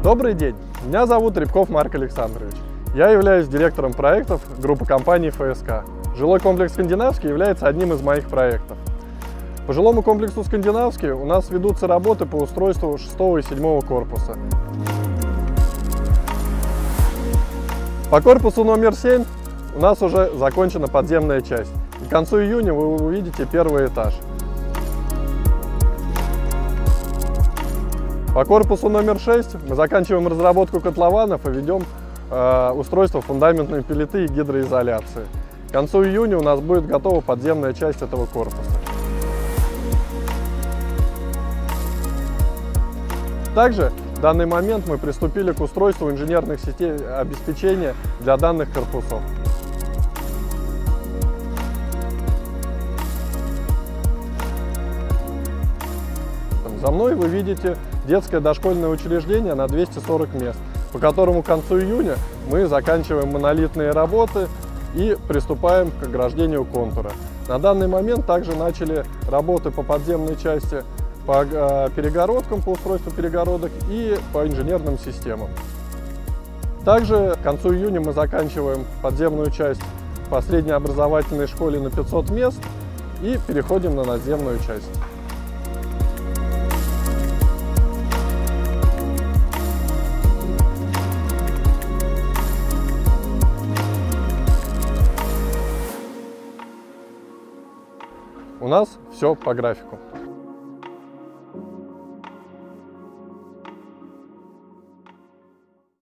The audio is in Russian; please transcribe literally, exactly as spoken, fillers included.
Добрый день, меня зовут Рябков Марк Александрович. Я являюсь директором проектов группы компаний эф эс ка. Жилой комплекс «Скандинавский» является одним из моих проектов. По жилому комплексу «Скандинавский» у нас ведутся работы по устройству шестого и седьмого корпуса. По корпусу номер семь у нас уже закончена подземная часть. И к концу июня вы увидите первый этаж. По корпусу номер шесть мы заканчиваем разработку котлованов и ведем э, устройство фундаментной плиты и гидроизоляции. К концу июня у нас будет готова подземная часть этого корпуса. Также в данный момент мы приступили к устройству инженерных сетей обеспечения для данных корпусов. За мной вы видите детское дошкольное учреждение на двести сорок мест, по которому к концу июня мы заканчиваем монолитные работы и приступаем к ограждению контура. На данный момент также начали работы по подземной части, по перегородкам, по устройству перегородок и по инженерным системам. Также к концу июня мы заканчиваем подземную часть по средней образовательной школе на пятьсот мест и переходим на надземную часть. У нас все по графику.